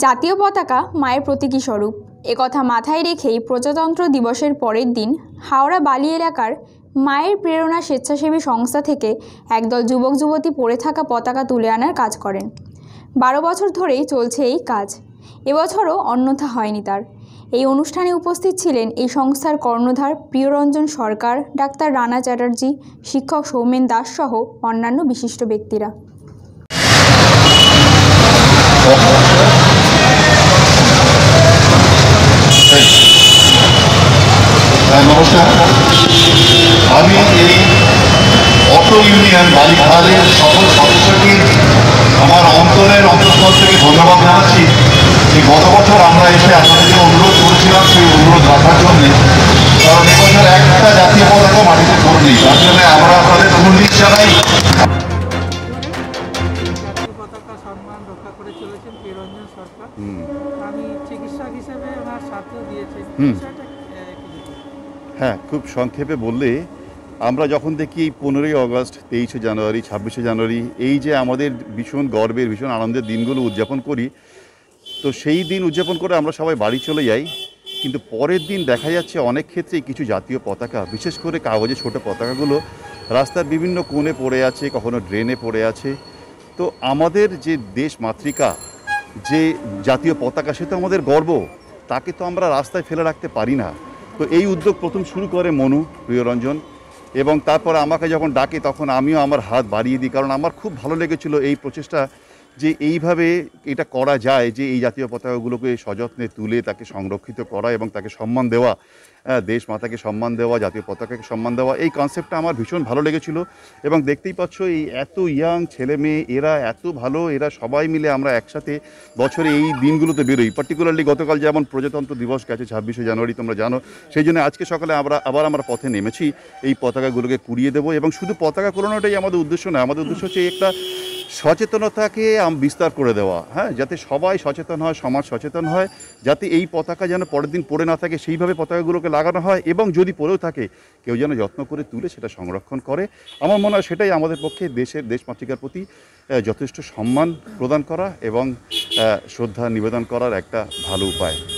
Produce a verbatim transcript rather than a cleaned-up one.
জাতীয় পতাকা মায়ের প্রতীকী স্বরূপ। একথা মাথায় রেখেই প্রজাতন্ত্র দিবসের পরের দিন হাওড়া বালি এলাকার মায়ের প্রেরণা স্বেচ্ছাসেবী সংস্থা থেকে একদল যুবক যুবতী পড়ে থাকা পতাকা তুলে আনার কাজ করেন। বারো বছর ধরেই চলছে এই কাজ, এবছরও অন্যথা হয়নি তার। এই অনুষ্ঠানে উপস্থিত ছিলেন এই সংস্থার কর্ণধার প্রিয়রঞ্জন সরকার, ডাক্তার রানা চ্যাটার্জি, শিক্ষক সৌমেন দাস সহ অন্যান্য বিশিষ্ট ব্যক্তিরা। নমস্কার, আমি এই অটো ইউনিয়ন বালিখালের সকল সদস্যকে আমার অন্তরের অন্তঃস্থল থেকে ধন্যবাদ জানাচ্ছি যে গত বছর আমরা এসে আপনাদেরকে অনুরোধ করেছিলাম সেই অনুরোধ রাখার জন্যে, কারণ এবছর একটা জাতীয় পতাকা মাটিতে পড়েনি, তার জন্য আমরা আপনাদের অনুরোধ জানাই। পতাকা সম্মান রক্ষা করে চলেছেন প্রিয়রঞ্জন সরকার। আমি চিকিৎসক হিসেবে ওনার সাথেও দিয়েছি। হ্যাঁ, খুব সংক্ষেপে বললে আমরা যখন দেখি এই পনেরোই আগস্ট, তেইশে জানুয়ারি, ছাব্বিশে জানুয়ারি এই যে আমাদের ভীষণ গর্বের ভীষণ আনন্দের দিনগুলো উদযাপন করি, তো সেই দিন উদযাপন করে আমরা সবাই বাড়ি চলে যাই, কিন্তু পরের দিন দেখা যাচ্ছে অনেক ক্ষেত্রেই কিছু জাতীয় পতাকা, বিশেষ করে কাগজে ছোটো পতাকাগুলো রাস্তার বিভিন্ন কোণে পড়ে আছে, কখনো ড্রেনে পড়ে আছে। তো আমাদের যে দেশ মাতৃকা, যে জাতীয় পতাকা, সে তো আমাদের গর্ব, তাকে তো আমরা রাস্তায় ফেলে রাখতে পারি না। তো এই উদ্যোগ প্রথম শুরু করে মনু প্রিয়রঞ্জন, এবং তারপর আমাকে যখন ডাকে তখন আমিও আমার হাত বাড়িয়ে দিই, কারণ আমার খুব ভালো লেগেছিল এই প্রচেষ্টা যে এইভাবে এটা করা যায়, যে এই জাতীয় পতাকাগুলোকে সযত্নে তুলে তাকে সংরক্ষিত করা এবং তাকে সম্মান দেওয়া, দেশ মাতাকে সম্মান দেওয়া, জাতীয় পতাকাকে সম্মান দেওয়া, এই কনসেপ্টটা আমার ভীষণ ভালো লেগেছিল। এবং দেখতেই পাচ্ছ এই এত ইয়াং ছেলে মেয়ে, এরা এত ভালো, এরা সবাই মিলে আমরা একসাথে বছরে এই দিনগুলোতে বেরোই। পার্টিকুলারলি গতকাল যেমন প্রজাতন্ত্র দিবস গেছে ছাব্বিশে জানুয়ারি, তোমরা জানো, সেই জন্য আজকে সকালে আমরা আবার আমরা পথে নেমেছি এই পতাকাগুলোকে কুড়িয়ে দেবো। এবং শুধু পতাকা কুড়ানোটাই আমাদের উদ্দেশ্য নয়, আমাদের উদ্দেশ্য হচ্ছে একটা সচেতনতাকে বিস্তার করে দেওয়া, হ্যাঁ, যাতে সবাই সচেতন হয়, সমাজ সচেতন হয়, যাতে এই পতাকা যেন পরের দিন পড়ে না থাকে, সেইভাবে পতাকাগুলোকে লাগানো হয়, এবং যদি পড়েও থাকে কেউ যেন যত্ন করে তুলে সেটা সংরক্ষণ করে। আমার মনে হয় সেটাই আমাদের পক্ষে দেশের দেশমাতৃকার প্রতি যথেষ্ট সম্মান প্রদান করা এবং শ্রদ্ধা নিবেদন করার একটা ভালো উপায়।